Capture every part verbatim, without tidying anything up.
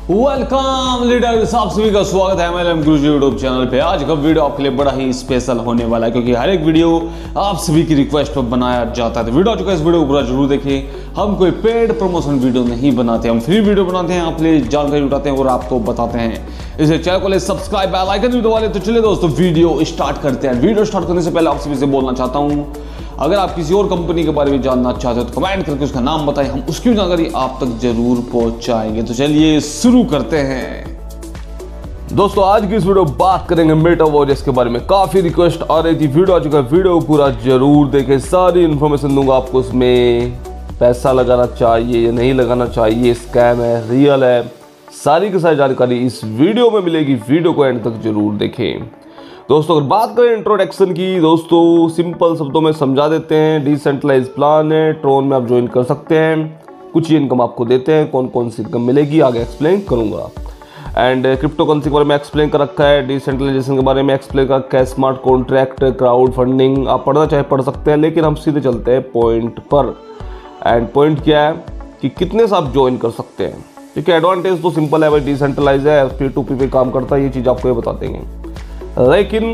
Welcome leaders, आप सभी का स्वागत है एमएलएम गुरुजी यूट्यूब चैनल पे। आज का वीडियो आपके लिए बड़ा ही स्पेशल होने वाला है क्योंकि हर एक वीडियो आप सभी की रिक्वेस्ट पर बनाया जाता है। तो वीडियो आ चुका है, इस वीडियो को पूरा जरूर देखिए। हम कोई पेड प्रमोशन वीडियो नहीं बनाते, हम फ्री वीडियो बनाते हैं, आप लिए जानकारी उठाते हैं और आपको बताते हैं। इसे चैनल को ले सब्सक्राइब बेल आइकन भी दबा ले। तो चलिए दोस्तों वीडियो स्टार्ट करते हैं। वीडियो स्टार्ट करने से पहले आप सभी से बोलना चाहता हूँ, अगर आप किसी और कंपनी के बारे में जानना चाहते हो तो कमेंट करके उसका नाम बताएं, हम उसकी जानकारी आप तक जरूर पहुंचाएंगे। तो चलिए शुरू करते हैं। दोस्तों आज की इस वीडियो बात करेंगे मेटावर्स के बारे में। काफी रिक्वेस्ट आ रही थी, वीडियो आ चुका है, वीडियो पूरा जरूर देखें। सारी इन्फॉर्मेशन दूंगा आपको, उसमें पैसा लगाना चाहिए या नहीं लगाना चाहिए, स्कैम है, रियल है, सारी की सारी जानकारी इस वीडियो में मिलेगी। वीडियो को एंड तक जरूर देखें। दोस्तों अगर बात करें इंट्रोडक्शन की, दोस्तों सिंपल शब्दों में समझा देते हैं। डिसेंट्रलाइज प्लान है, ट्रोन में आप ज्वाइन कर सकते हैं, कुछ ही इनकम आपको देते हैं। कौन कौन सी इनकम मिलेगी आगे एक्सप्लेन करूंगा। एंड क्रिप्टो करेंसी के बारे में एक्सप्लेन कर रखा है, डिसेंट्रलाइजेशन के बारे में एक्सप्लेन कर रखा है, स्मार्ट कॉन्ट्रैक्ट, क्राउड फंडिंग। आप पढ़ना चाहे पढ़ सकते हैं, लेकिन हम सीधे चलते हैं पॉइंट पर। एंड पॉइंट क्या है कि कितने से आप ज्वाइन कर सकते हैं। क्योंकि एडवांटेज तो सिंपल है भाई, डिसेंट्रलाइज है, पी टू पी पे काम करता है, ये चीज़ आपको ये बता देंगे। लेकिन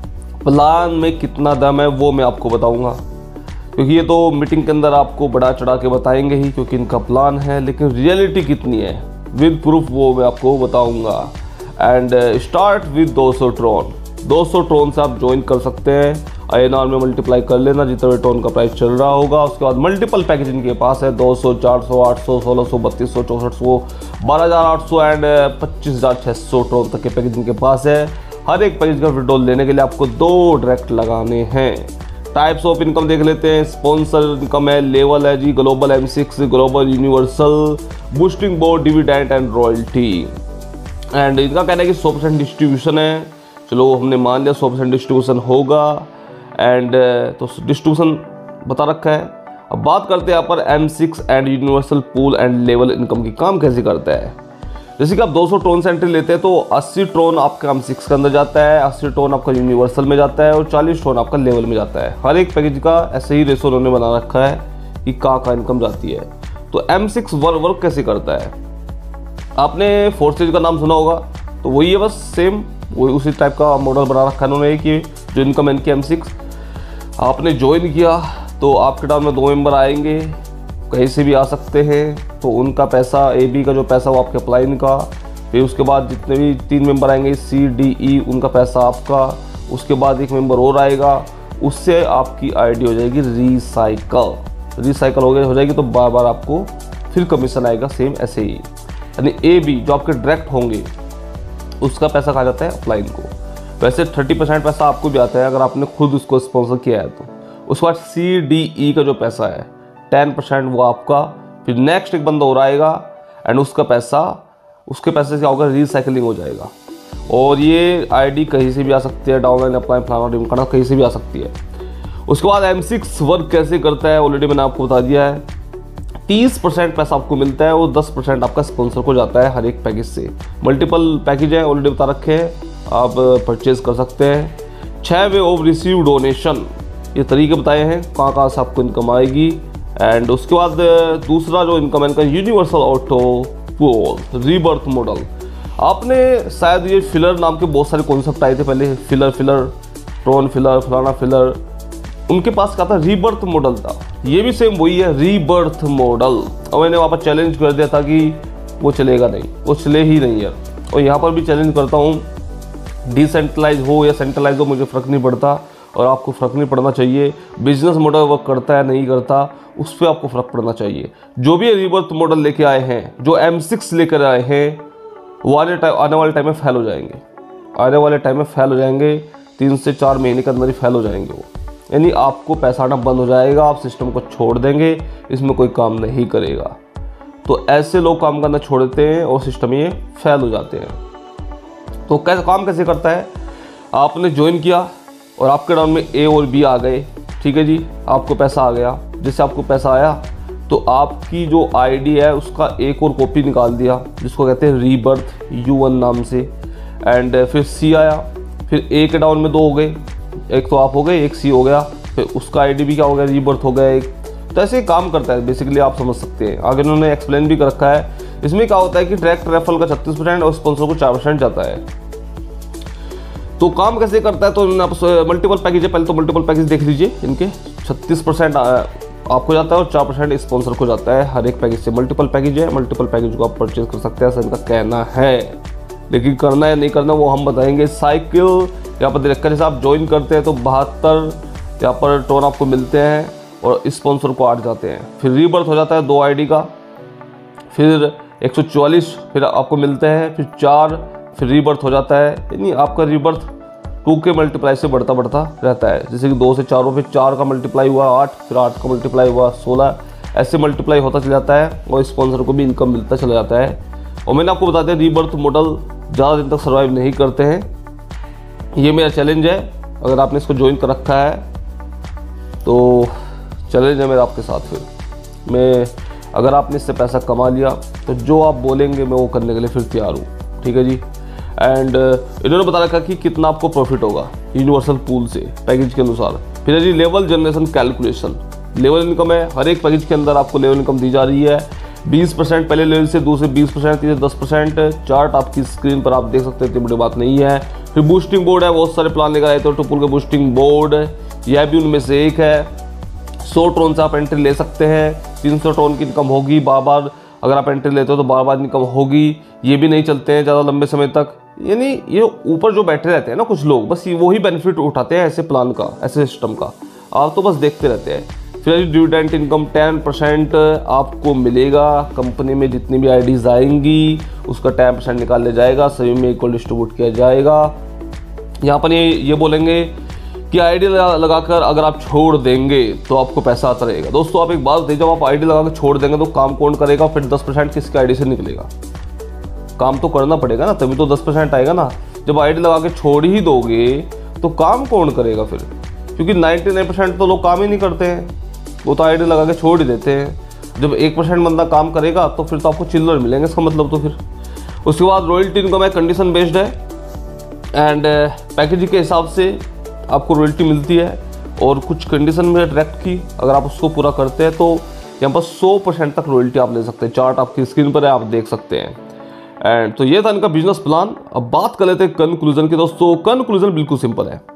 प्लान में कितना दम है वो मैं आपको बताऊंगा, क्योंकि ये तो मीटिंग के अंदर आपको बढ़ा चढ़ा के बताएंगे ही, क्योंकि इनका प्लान है। लेकिन रियलिटी कितनी है विद प्रूफ वो मैं आपको बताऊंगा। एंड स्टार्ट विद दो सौ ट्रोन। दो सौ ट्रोन से आप ज्वाइन कर सकते हैं। आई एन आर में मल्टीप्लाई कर लेना जितना भी ट्रोन का प्राइस चल रहा होगा। उसके बाद मल्टीपल पैकेज इनके पास है, दो सौ, चार सौ, आठ सौ, सोलह सौ, बत्तीस सौ, चौसठ सौ, बारह हज़ार आठ सौ एंड पच्चीस हज़ार छः सौ ट्रोन तक के पैकेज इनके पास है। हर एक पैकेज का विड्रॉल लेने के लिए आपको दो डायरेक्ट लगाने हैं। टाइप्स ऑफ इनकम देख लेते हैं। स्पॉन्सर इनकम है, लेवल है जी, global M six, global universal, boosting board, dividend and royalty. And इनका कहना है कि सौ परसेंट डिस्ट्रीब्यूशन है। चलो हमने मान लिया सौ परसेंट डिस्ट्रीब्यूशन होगा। एंड तो डिस्ट्रीब्यूशन बता रखा है। अब बात करते हैं यहाँ पर M six and universal pool and level income की काम कैसे करता है। जैसे कि आप दो सौ ट्रोन से एंट्री लेते हैं तो अस्सी ट्रोन आपका एम सिक्स के अंदर जाता है, अस्सी ट्रोन आपका यूनिवर्सल में जाता है और चालीस ट्रोन आपका लेवल में जाता है। हर एक पैकेज का ऐसे ही रेशो उन्होंने बना रखा है कि कहाँ कहाँ इनकम जाती है। तो एम सिक्स वर्क वर्क कैसे करता है, आपने फोर्सेज का नाम सुना होगा, तो वही है, बस सेम वही उसी टाइप का मॉडल बना रखा है उन्होंने कि जो इनकम इनकी एम सिक्स आपने ज्वाइन किया तो आपके डाउन में दो मेंबर आएंगे, कहीं से भी आ सकते हैं। तो उनका पैसा, ए बी का जो पैसा वो आपके अपलाइन का, फिर उसके बाद जितने भी तीन मेंबर आएंगे सी डी ई, उनका पैसा आपका, उसके बाद एक मेंबर और आएगा, उससे आपकी आईडी हो जाएगी रिसाइकल। रिसाइकल हो गई हो जाएगी तो बार बार आपको फिर कमीशन आएगा सेम ऐसे ही। यानी ए बी जो आपके डायरेक्ट होंगे उसका पैसा कहा जाता है अपलाइन को। वैसे थर्टी परसेंट पैसा आपको भी आता है अगर आपने खुद उसको स्पॉन्सर किया है तो। उसके बाद सी डी ई का जो पैसा है टेन परसेंट वो आपका, फिर नेक्स्ट एक बंदा और आएगा एंड उसका पैसा, उसके पैसे से क्या होगा, रिसाइकलिंग हो जाएगा। और ये आईडी कहीं से भी आ सकती है, डाउनलाइन अप्लाई फलाना रिम करना कहीं से भी आ सकती है। उसके बाद एम सिक्स वर्क कैसे करता है ऑलरेडी मैंने आपको बता दिया है। तीस परसेंट पैसा आपको मिलता है और दस परसेंट आपका स्पॉन्सर को जाता है हर एक पैकेज से। मल्टीपल पैकेज है ऑलरेडी बता रखे हैं, आप परचेज कर सकते हैं। छः वे ऑफ रिसीव डोनेशन, ये तरीके बताए हैं कहाँ कहाँ से आपको इनकम आएगी। एंड उसके बाद दूसरा जो इनकम है इनका universal auto pool rebirth model. आपने शायद ये फिलर नाम के बहुत सारे कॉन्सेप्ट आए थे पहले, फिलर फिलर ट्रोन फिलर फलाना फिलर, उनके पास क्या था, रीबर्थ मॉडल था। ये भी सेम वही है, रीबर्थ मॉडल। और मैंने वहाँ पर चैलेंज कर दिया था कि वो चलेगा नहीं, वो चले ही नहीं यार। और यहाँ पर भी चैलेंज करता हूँ, डिसेंट्रलाइज हो या सेंट्रलाइज हो मुझे फ़र्क नहीं पड़ता और आपको फ़र्क नहीं पड़ना चाहिए। बिजनेस मॉडल वर्क करता है नहीं करता उस पर आपको फ़र्क पड़ना चाहिए। जो भी रीबर्थ मॉडल लेके आए हैं, जो एम सिक्स लेकर आए हैं, वो आने टाइम आने वाले टाइम में फेल हो जाएंगे। आने वाले टाइम में फेल हो जाएंगे, तीन से चार महीने के अंदर ही फेल हो जाएंगे वो। यानी आपको पैसा आना बंद हो जाएगा, आप सिस्टम को छोड़ देंगे, इसमें कोई काम नहीं करेगा। तो ऐसे लोग काम करना छोड़ देते हैं और सिस्टम ये फेल हो जाते हैं। तो कैसे काम कैसे करता है, आपने ज्वाइन किया और आपके डाउन में ए और बी आ गए, ठीक है जी, आपको पैसा आ गया। जैसे आपको पैसा आया तो आपकी जो आईडी है उसका एक और कॉपी निकाल दिया जिसको कहते हैं रीबर्थ यू वन नाम से। एंड फिर सी आया, फिर ए के डाउन में दो हो गए, एक तो आप हो गए, एक सी हो गया, फिर उसका आईडी भी क्या हो गया, रीबर्थ हो गया एक। तो ऐसे काम करता है बेसिकली, आप समझ सकते हैं। आगे उन्होंने एक्सप्लेन भी कर रखा है इसमें क्या होता है कि डायरेक्ट रेफरल का छत्तीस परसेंट और स्पॉन्सर को चार परसेंट जाता है। तो काम कैसे करता है, तो मल्टीपल पैकेज है, पहले तो मल्टीपल पैकेज देख लीजिए। इनके छत्तीस परसेंट आपको जाता है और चार परसेंट स्पॉन्सर को जाता है हर एक पैकेज से। मल्टीपल पैकेज है, मल्टीपल पैकेज को आप परचेज कर सकते हैं, ऐसा इनका कहना है। लेकिन करना है नहीं करना वो हम बताएंगे। साइकिल यहाँ पर देखकर जैसे आप ज्वाइन करते हैं तो बहत्तर यहाँ पर टोन आपको मिलते हैं और स्पॉन्सर को आठ जाते हैं। फिर रीबर्थ हो जाता है दो आईडी का, फिर एक सौ चौवालीस फिर आपको मिलते हैं, फिर चार, फिर रीबर्थ हो जाता है। यानी आपका रीबर्थ टू के मल्टीप्लाई से बढ़ता बढ़ता रहता है। जैसे कि दो से चार, फिर चार का मल्टीप्लाई हुआ आठ, फिर आठ का मल्टीप्लाई हुआ सोलह, ऐसे मल्टीप्लाई होता चला जाता है और स्पॉन्सर को भी इनकम मिलता चला जाता है। और मैंने आपको बता दिया रीबर्थ मॉडल ज़्यादा दिन तक सर्वाइव नहीं करते हैं। ये मेरा चैलेंज है, अगर आपने इसको ज्वाइन कर रखा है तो चैलेंज है मेरा आपके साथ। फिर मैं अगर आपने इससे पैसा कमा लिया तो जो आप बोलेंगे मैं वो करने के लिए फिर तैयार हूँ, ठीक है जी। एंड इन्होंने बता रखा कि कितना आपको प्रॉफिट होगा यूनिवर्सल पूल से पैकेज के अनुसार। फिर है जी level generation calculation. Level income है, हर एक पैकेज के अंदर आपको लेवल इनकम दी जा रही है। बीस परसेंट पहले लेवल से, दूसरे बीस परसेंट, तीसरे दस परसेंट। चार्ट आपकी स्क्रीन पर आप देख सकते हैं, इतनी बड़ी बात नहीं है। फिर बूस्टिंग बोर्ड है, बहुत सारे प्लान लेकर आए थे टोपुल के बूस्टिंग बोर्ड, यह भी उनमें से एक है। सौ टोन से आप एंट्री ले सकते हैं, तीन सौ टोन की इनकम होगी। बार बार अगर आप एंट्री लेते हो तो बार बार इनकम होगी। ये भी नहीं चलते हैं ज़्यादा लंबे समय तक। यानी ये ऊपर जो बैठे रहते हैं ना कुछ लोग, बस वही बेनिफिट उठाते हैं ऐसे प्लान का, ऐसे सिस्टम का। आप तो बस देखते रहते हैं। फिर डिविडेंड इनकम टेन परसेंट आपको मिलेगा। कंपनी में जितनी भी आईडीज आएंगी उसका टेन परसेंट निकाल लिया जाएगा, सभी में इक्वल डिस्ट्रीब्यूट किया जाएगा। यहाँ पर ये ये बोलेंगे कि आईडी लगाकर अगर आप छोड़ देंगे तो आपको पैसा आता रहेगा। दोस्तों आप एक बात बताइए, जब आप आईडी लगा कर छोड़ देंगे तो काम कौन करेगा? फिर दस परसेंट किसकी आईडी से निकलेगा? काम तो करना पड़ेगा ना, तभी तो दस परसेंट आएगा ना। जब आईडी लगा के छोड़ ही दोगे तो काम कौन करेगा फिर? क्योंकि निन्यानवे परसेंट तो लोग काम ही नहीं करते हैं, वो तो आईडी लगा के छोड़ ही देते हैं। जब एक परसेंट बंदा काम करेगा तो फिर तो आपको चिल्लर मिलेंगे, इसका मतलब। तो फिर उसके बाद रॉयल्टी इनकम है, कंडीशन बेस्ड है एंड पैकेज के हिसाब से आपको रॉयल्टी मिलती है और कुछ कंडीशन में डायरेक्ट की अगर आप उसको पूरा करते हैं तो यहाँ पर सौ परसेंट तक रॉयल्टी आप ले सकते हैं। चार्ट आपकी स्क्रीन पर है, आप देख सकते हैं। एंड तो ये था इनका बिजनेस प्लान। अब बात कर लेते हैं कंक्लूजन की। दोस्तों कंक्लूजन बिल्कुल सिंपल है।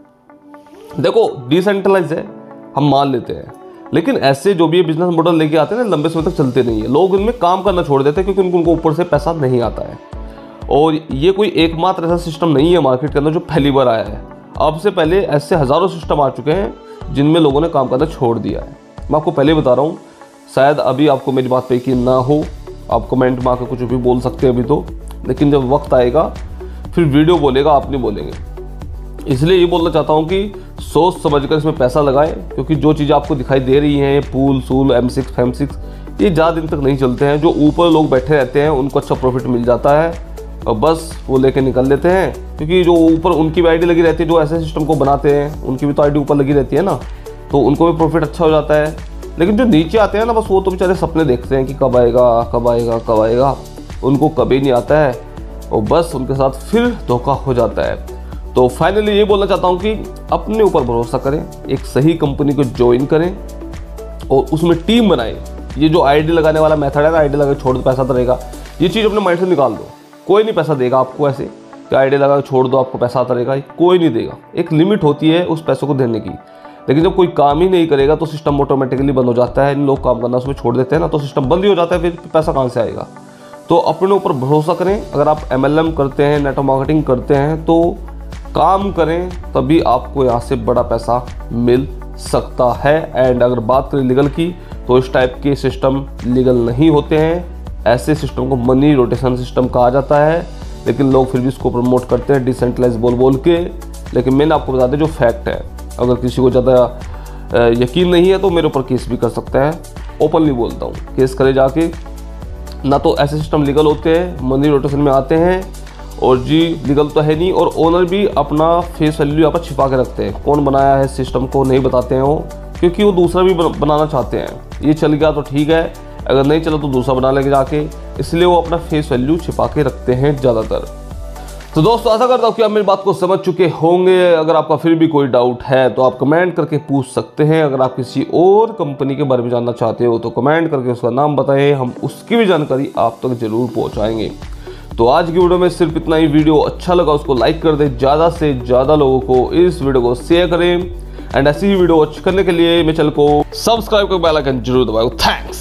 देखो डिसेंट्रलाइज है, हम मान लेते हैं, लेकिन ऐसे जो भी बिजनेस मॉडल लेके आते हैं ना लंबे समय तक चलते नहीं है। लोग इनमें काम करना छोड़ देते हैं क्योंकि उनको ऊपर से पैसा नहीं आता है। और ये कोई एकमात्र ऐसा सिस्टम नहीं है मार्केट के अंदर जो पहली बार आया है। अब से पहले ऐसे हज़ारों सिस्टम आ चुके हैं जिनमें लोगों ने काम करना छोड़ दिया है। मैं आपको पहले बता रहा हूँ, शायद अभी आपको मेरी बात पे यकीन ना हो, आप कमेंट में आकर कुछ भी बोल सकते हैं अभी तो, लेकिन जब वक्त आएगा फिर वीडियो बोलेगा, आप नहीं बोलेंगे। इसलिए ये बोलना चाहता हूँ कि सोच समझकर इसमें पैसा लगाएं, क्योंकि जो चीज़ें आपको दिखाई दे रही हैं, पूल सूल एम सिक्स फैम सिक्स, ये ज़्यादा दिन तक नहीं चलते हैं। जो ऊपर लोग बैठे रहते हैं उनको अच्छा प्रॉफिट मिल जाता है और बस वो लेके निकल लेते हैं, क्योंकि जो ऊपर उनकी भी आईडी लगी रहती है, जो ऐसे सिस्टम को बनाते हैं उनकी भी तो आईडी ऊपर लगी रहती है ना, तो उनको भी प्रॉफिट अच्छा हो जाता है। लेकिन जो नीचे आते हैं ना, बस वो तो बेचारे सपने देखते हैं कि कब आएगा कब आएगा कब आएगा, उनको कभी नहीं आता है और बस उनके साथ फिर धोखा हो जाता है। तो फाइनली ये बोलना चाहता हूँ कि अपने ऊपर भरोसा करें, एक सही कंपनी को ज्वाइन करें और उसमें टीम बनाएं। ये जो आईडी लगाने वाला मेथड है ना, आईडी लगा के छोड़ दो पैसा तो रहेगा, ये चीज़ अपने माइंड से निकाल दो। कोई नहीं पैसा देगा आपको ऐसे कि आईडी लगा के छोड़ दो आपको पैसा आता रहेगा, कोई नहीं देगा। एक लिमिट होती है उस पैसों को देने की। लेकिन जब कोई काम ही नहीं करेगा तो सिस्टम ऑटोमेटिकली बंद हो जाता है। इन लोग काम करना उसमें छोड़ देते हैं ना, तो सिस्टम बंद ही हो जाता है, फिर पैसा कहाँ से आएगा? तो अपने ऊपर भरोसा करें। अगर आप एम एल एम करते हैं, नेटवर्क मार्केटिंग करते हैं तो काम करें, तभी आपको यहाँ से बड़ा पैसा मिल सकता है। एंड अगर बात करें लीगल की, तो इस टाइप के सिस्टम लीगल नहीं होते हैं। ऐसे सिस्टम को मनी रोटेशन सिस्टम कहा जाता है, लेकिन लोग फिर भी इसको प्रमोट करते हैं डिसेंट्रलाइज बोल बोल के। लेकिन मैंने आपको बता दें जो फैक्ट है, अगर किसी को ज़्यादा यकीन नहीं है तो मेरे ऊपर केस भी कर सकता है। ओपनली बोलता हूँ, केस करे जाके। ना तो ऐसे सिस्टम लीगल होते हैं, मनी रोटेशन में आते हैं, और जी लीगल तो है नहीं। और ओनर भी अपना फेस वैल्यू यहाँ पर छिपा के रखते हैं। कौन बनाया है सिस्टम को नहीं बताते हैं वो, क्योंकि वो दूसरा भी बनाना चाहते हैं। ये चल गया तो ठीक है, अगर नहीं चला तो दूसरा बना लेके जाके, इसलिए वो अपना फेस वैल्यू छिपा के रखते हैं ज़्यादातर। तो दोस्तों आशा करता हूँ कि आप मेरी बात को समझ चुके होंगे। अगर आपका फिर भी कोई डाउट है तो आप कमेंट करके पूछ सकते हैं। अगर आप किसी और कंपनी के बारे में जानना चाहते हो तो कमेंट करके उसका नाम बताएं, हम उसकी भी जानकारी आप तक जरूर पहुँचाएंगे। तो आज की वीडियो में सिर्फ इतना ही। वीडियो अच्छा लगा उसको लाइक कर दें, ज़्यादा से ज़्यादा लोगों को इस वीडियो को शेयर करें एंड ऐसी ही वीडियो वॉच करने के लिए मेरे चैनल को सब्सक्राइब कर बेल आइकन जरूर दबाओ। थैंक्स।